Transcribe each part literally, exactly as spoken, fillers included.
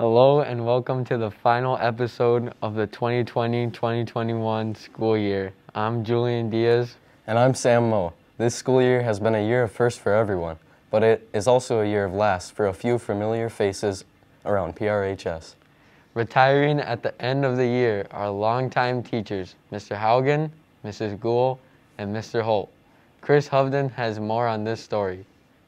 Hello and welcome to the final episode of the twenty twenty twenty twenty-one school year. I'm Julian Diaz. And I'm Sam Moe. This school year has been a year of first for everyone, but it is also a year of last for a few familiar faces around P R H S. Retiring at the end of the year are longtime teachers, Mister Haugen, Missus Gould, and Mister Holt. Chris Hovden has more on this story.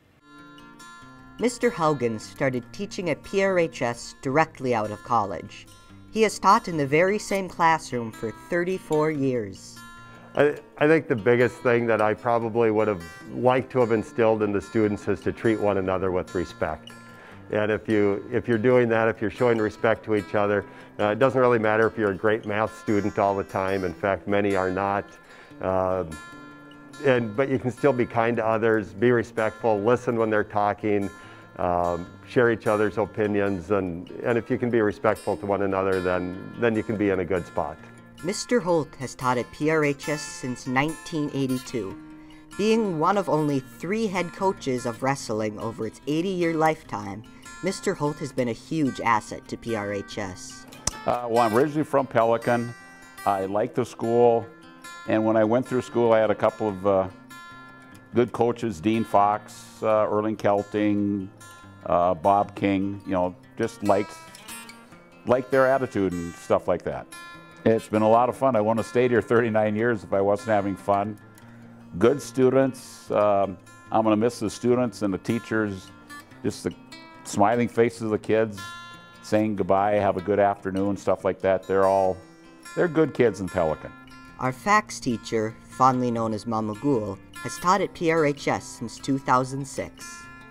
Mister Haugen started teaching at P R H S directly out of college. He has taught in the very same classroom for thirty-four years. I, I think the biggest thing that I probably would have liked to have instilled in the students is to treat one another with respect. And if, you, if you're doing that, if you're showing respect to each other, uh, it doesn't really matter if you're a great math student all the time. In fact, many are not. Uh, and, but you can still be kind to others, be respectful, listen when they're talking, um, share each other's opinions, and, and if you can be respectful to one another, then, then you can be in a good spot. Mister Holt has taught at P R H S since nineteen eighty-two. Being one of only three head coaches of wrestling over its eighty-year lifetime, Mister Holt has been a huge asset to P R H S. Uh, well, I'm originally from Pelican. I like the school, and when I went through school, I had a couple of uh, good coaches, Dean Fox, uh, Erling Kelting, uh, Bob King, you know, just liked, liked their attitude and stuff like that. It's been a lot of fun. I wouldn't have stayed here thirty-nine years if I wasn't having fun. Good students. Um, I'm going to miss the students and the teachers, just the smiling faces of the kids, saying goodbye, have a good afternoon, stuff like that. They're all, they're good kids in Pelican. Our fax teacher, fondly known as Mama Gould, has taught at P R H S since two thousand six.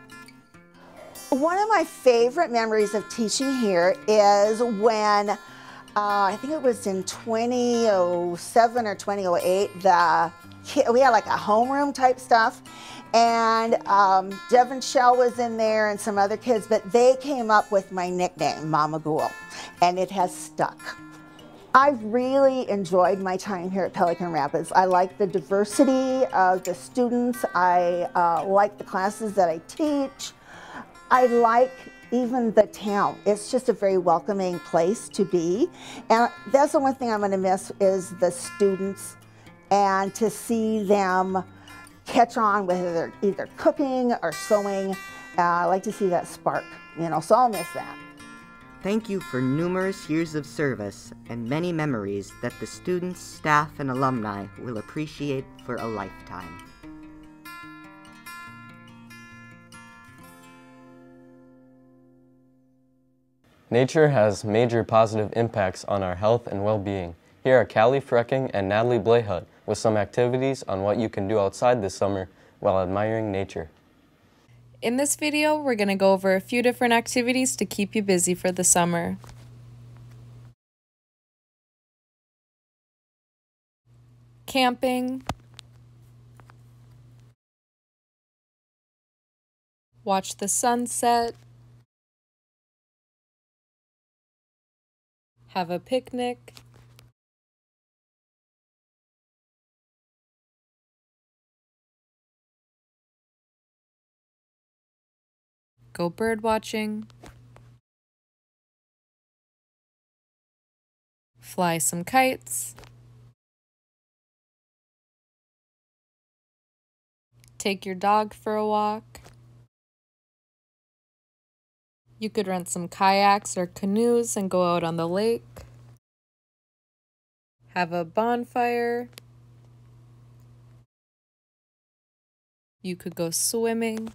One of my favorite memories of teaching here is when, uh, I think it was in twenty oh seven or twenty oh eight, the we had like a homeroom type stuff, and um, Devin Shell was in there and some other kids, but they came up with my nickname, Mama Gould, and it has stuck. I've really enjoyed my time here at Pelican Rapids. I like the diversity of the students. I uh, like the classes that I teach. I like even the town. It's just a very welcoming place to be. And that's the one thing I'm gonna miss is the students, and to see them catch on with either, either cooking or sewing. Uh, I like to see that spark, you know, so I'll miss that. Thank you for numerous years of service and many memories that the students, staff, and alumni will appreciate for a lifetime. Nature has major positive impacts on our health and well-being. Here are Callie Frecking and Natalie Blayhut with some activities on what you can do outside this summer while admiring nature. In this video, we're going to go over a few different activities to keep you busy for the summer. Camping. Watch the sunset. Have a picnic. Go bird watching. Fly some kites. Take your dog for a walk. You could rent some kayaks or canoes and go out on the lake. Have a bonfire. You could go swimming.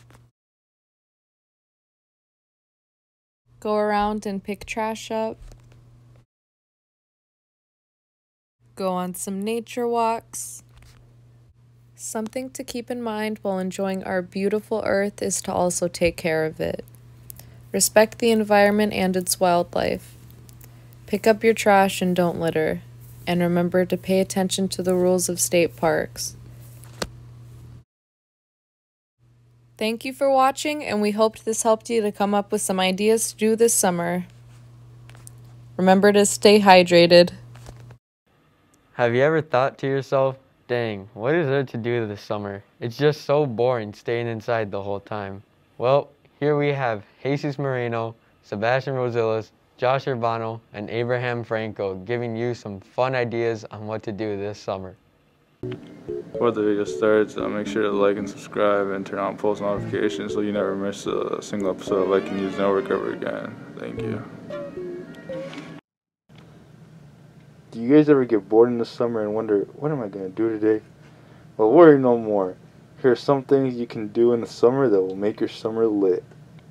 Go around and pick trash up. Go on some nature walks. Something to keep in mind while enjoying our beautiful earth is to also take care of it. Respect the environment and its wildlife. Pick up your trash and don't litter. And remember to pay attention to the rules of state parks. Thank you for watching, and we hoped this helped you to come up with some ideas to do this summer. Remember to stay hydrated. Have you ever thought to yourself, dang, what is there to do this summer? It's just so boring staying inside the whole time. Well, here we have Jesus Moreno, Sebastian Rosillas, Josh Urbano, and Abraham Franco, giving you some fun ideas on what to do this summer. Before the video starts, uh, make sure to like and subscribe and turn on post notifications so you never miss a single episode of Like and Use Network ever again. Thank you. Do you guys ever get bored in the summer and wonder, what am I going to do today? Well, worry no more. Here are some things you can do in the summer that will make your summer lit.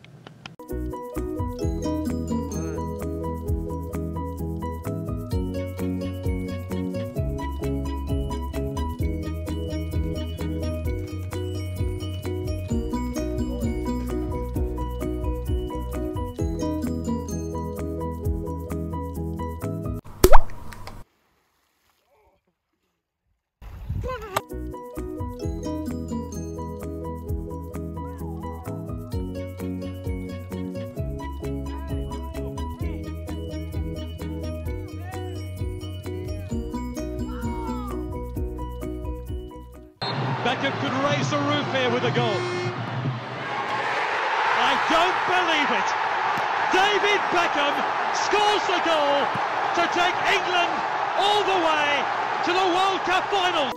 Beckham could raise the roof here with a goal. I don't believe it. David Beckham scores the goal to take England all the way to the World Cup final.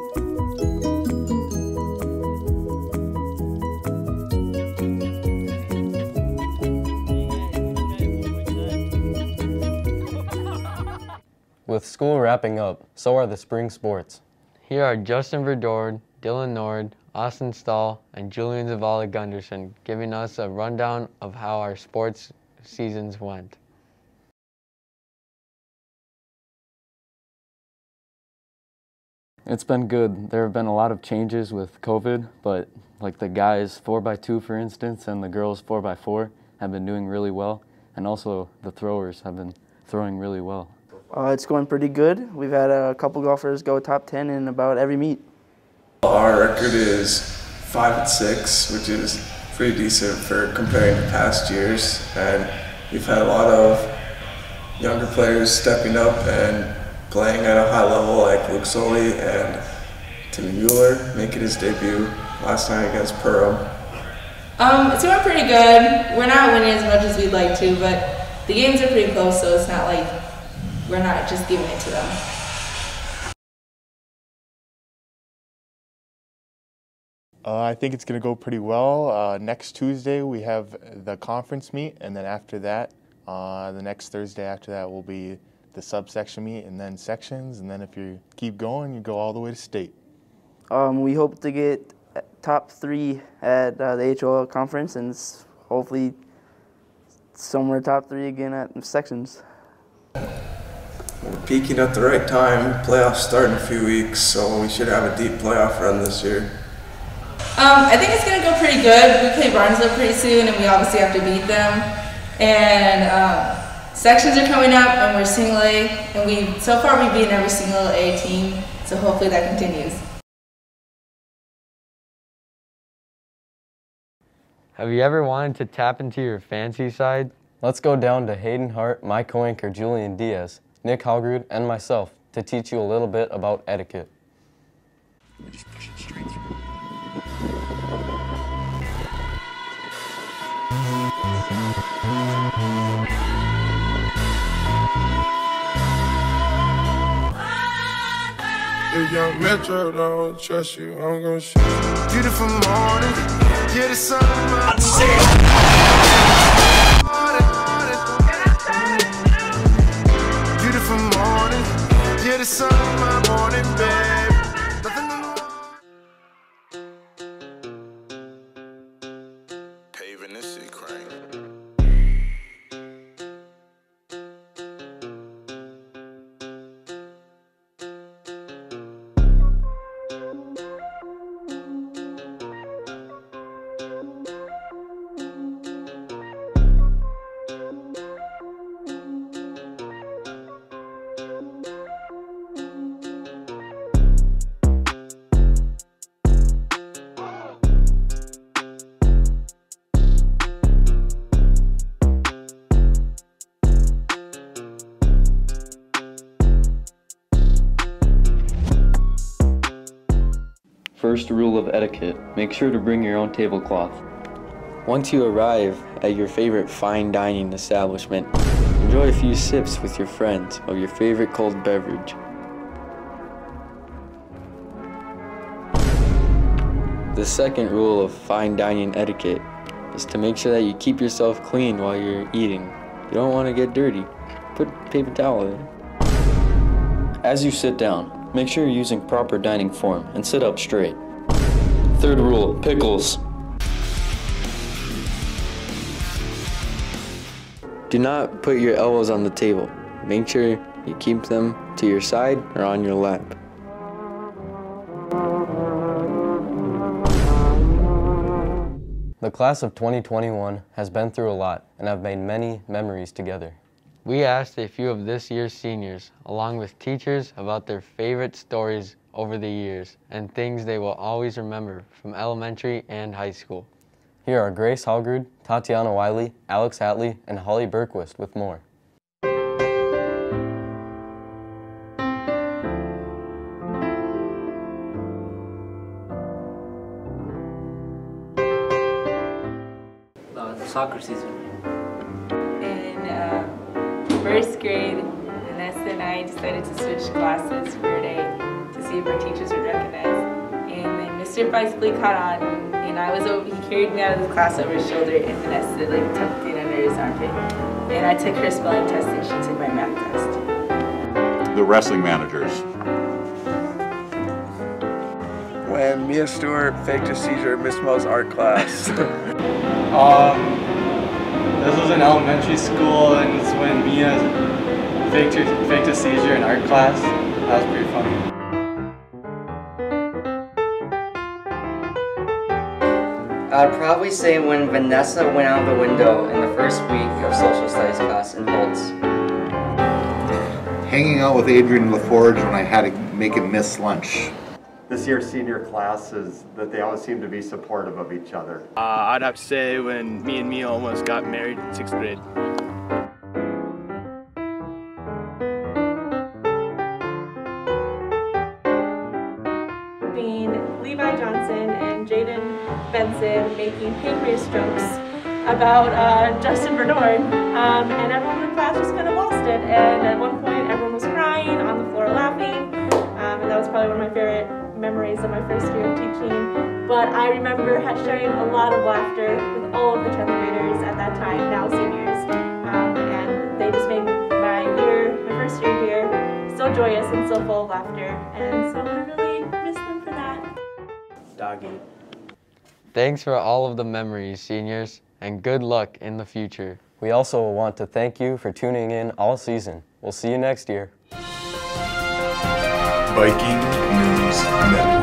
With school wrapping up, so are the spring sports. Here are Justin Verdord, Dylan Nord, Austin Stahl, and Julian Zavala Gunderson giving us a rundown of how our sports seasons went. It's been good. There have been a lot of changes with COVID, but like the guys four by two, for instance, and the girls four by four have been doing really well, and also the throwers have been throwing really well. Uh, it's going pretty good. We've had a couple golfers go top ten in about every meet. Our record is five and six, which is pretty decent for comparing to past years, and we've had a lot of younger players stepping up and playing at a high level, like Luke Soley and Timmy Mueller making his debut last night against Perham. Um, it's going pretty good. We're not winning as much as we'd like to, but the games are pretty close, so it's not like we're not just giving it to them. Uh, I think it's going to go pretty well. Uh, next Tuesday we have the conference meet, and then after that, uh, the next Thursday after that will be the subsection meet, and then sections, and then if you keep going, you go all the way to state. Um, we hope to get top three at uh, the H O L conference, and hopefully somewhere top three again at sections. We're peaking at the right time. Playoffs start in a few weeks, so we should have a deep playoff run this year. Um, I think it's going to go pretty good. We play Barnesville pretty soon, and we obviously have to beat them. And um, sections are coming up, and we're single A, and we so far we've beaten every single A team, so hopefully that continues. Have you ever wanted to tap into your fancy side? Let's go down to Hayden Hart, my co-anchor Julian Diaz, Nick Halgrud, and myself to teach you a little bit about etiquette. Just push it straight through. If young Metro don't trust you, I'm gonna shoot you. Beautiful morning, you're the sun of my beautiful morning, you're the sun of my morning, babe. Nothing in the paving this shit crank. First rule of etiquette, make sure to bring your own tablecloth. Once you arrive at your favorite fine dining establishment, enjoy a few sips with your friends of your favorite cold beverage. The second rule of fine dining etiquette is to make sure that you keep yourself clean while you're eating. You don't want to get dirty. Put a paper towel in. As you sit down, make sure you're using proper dining form and sit up straight. Third rule, pickles. Do not put your elbows on the table. Make sure you keep them to your side or on your lap. The class of twenty twenty-one has been through a lot and have made many memories together. We asked a few of this year's seniors, along with teachers, about their favorite stories over the years and things they will always remember from elementary and high school. Here are Grace Hallgrud, Tatiana Wiley, Alex Hatley, and Holly Berquist with more. Uh, soccer season. In uh, first grade, Vanessa and I decided to switch classes for a day to see if our teachers would recognize. And then Mister basically caught on. And I was over, he carried me out of the class over his shoulder, and Vanessa like tucked it under his armpit. And I took her spelling test, and she took my math test. The wrestling managers. When Mia Stewart faked a seizure in Miss Mo's art class. um, this was in elementary school, and it's when Mia faked, her, faked a seizure in art class. That was pretty funny. I'd probably say when Vanessa went out the window in the first week of social studies class in Holtz. Hanging out with Adrian LaForge when I had to make him miss lunch. This year's senior class is that they always seem to be supportive of each other. Uh, I'd have to say when me and Mia almost got married in sixth grade. Levi Johnson and Jaden Benson making pancreas jokes about uh, Justin Verdorn, um, and everyone in the class just kind of lost it. And at one point, everyone was crying on the floor, laughing, um, and that was probably one of my favorite memories of my first year of teaching. But I remember sharing a lot of laughter with all of the tenth graders at that time, now seniors, um, and they just made my year, my first year here, so joyous and so full of laughter, and so I really miss them for that. Doggy. Thanks for all of the memories, seniors, and good luck in the future. We also want to thank you for tuning in all season. We'll see you next year. Viking News Network.